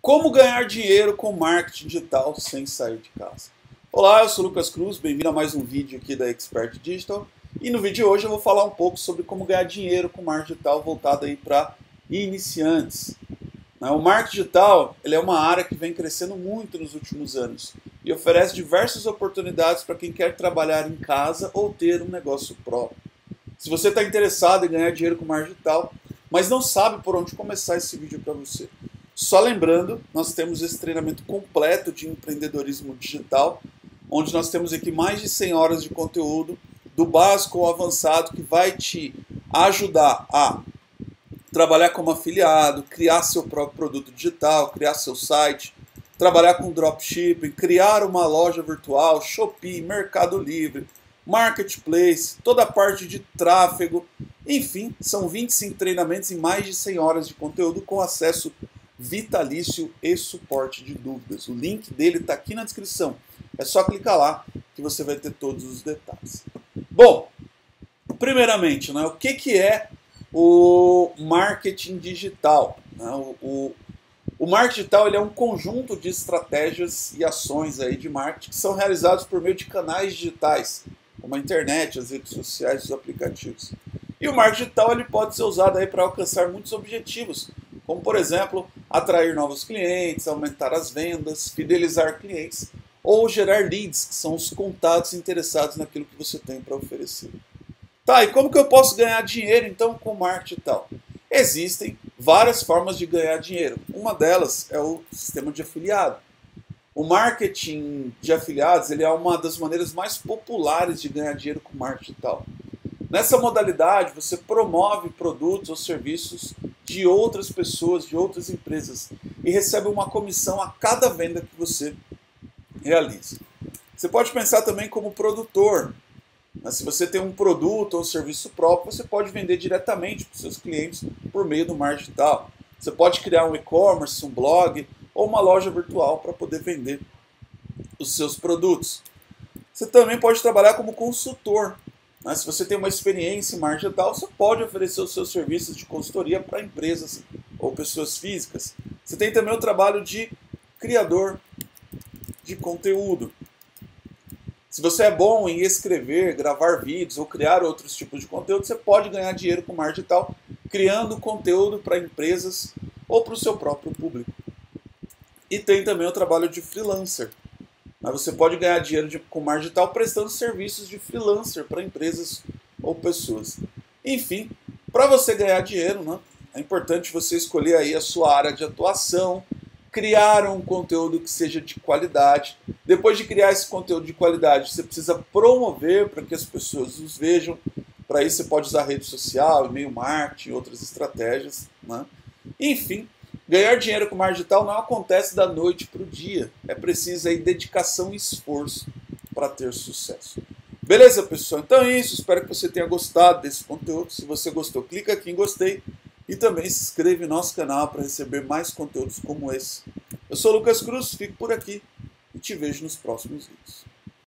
Como ganhar dinheiro com marketing digital sem sair de casa? Olá, eu sou o Lucas Cruz, bem-vindo a mais um vídeo aqui da Expert Digital. E no vídeo de hoje eu vou falar um pouco sobre como ganhar dinheiro com marketing digital voltado aí para iniciantes. O marketing digital ele é uma área que vem crescendo muito nos últimos anos e oferece diversas oportunidades para quem quer trabalhar em casa ou ter um negócio próprio. Se você está interessado em ganhar dinheiro com marketing digital, mas não sabe por onde começar, esse vídeo para você. Só lembrando, nós temos esse treinamento completo de empreendedorismo digital, onde nós temos aqui mais de 100 horas de conteúdo, do básico ao avançado, que vai te ajudar a trabalhar como afiliado, criar seu próprio produto digital, criar seu site, trabalhar com dropshipping, criar uma loja virtual, Shopee, Mercado Livre, Marketplace, toda a parte de tráfego. Enfim, são 25 treinamentos e mais de 100 horas de conteúdo com acesso vitalício e suporte de dúvidas. O link dele está aqui na descrição. É só clicar lá que você vai ter todos os detalhes. Bom, primeiramente, o que é o marketing digital? O marketing digital ele é um conjunto de estratégias e ações aí de marketing que são realizados por meio de canais digitais, como a internet, as redes sociais e os aplicativos. E o marketing digital ele pode ser usado aí para alcançar muitos objetivos, como, por exemplo, atrair novos clientes, aumentar as vendas, fidelizar clientes ou gerar leads, que são os contatos interessados naquilo que você tem para oferecer. Tá, e como que eu posso ganhar dinheiro, então, com marketing digital? Existem várias formas de ganhar dinheiro. Uma delas é o sistema de afiliado. O marketing de afiliados ele é uma das maneiras mais populares de ganhar dinheiro com marketing digital. Nessa modalidade, você promove produtos ou serviços de outras pessoas, de outras empresas, e recebe uma comissão a cada venda que você realiza. Você pode pensar também como produtor. Se você tem um produto ou serviço próprio, você pode vender diretamente para os seus clientes por meio do marketing digital. Você pode criar um e-commerce, um blog ou uma loja virtual para poder vender os seus produtos. Você também pode trabalhar como consultor. Se você tem uma experiência em marketing digital, você pode oferecer os seus serviços de consultoria para empresas ou pessoas físicas. Você tem também o trabalho de criador de conteúdo. Se você é bom em escrever, gravar vídeos ou criar outros tipos de conteúdo, você pode ganhar dinheiro com marketing digital criando conteúdo para empresas ou para o seu próprio público. E tem também o trabalho de freelancer. Você pode ganhar dinheiro com marketing digital prestando serviços de freelancer para empresas ou pessoas. Enfim, para você ganhar dinheiro, é importante você escolher aí a sua área de atuação, criar um conteúdo que seja de qualidade. Depois de criar esse conteúdo de qualidade, você precisa promover para que as pessoas os vejam. Para isso você pode usar rede social, e-mail marketing, outras estratégias. Enfim, ganhar dinheiro com marketing digital não acontece da noite para o dia. É preciso aí dedicação e esforço para ter sucesso. Beleza, pessoal? Então é isso. Espero que você tenha gostado desse conteúdo. Se você gostou, clica aqui em gostei. E também se inscreve no nosso canal para receber mais conteúdos como esse. Eu sou o Lucas Cruz, fico por aqui e te vejo nos próximos vídeos.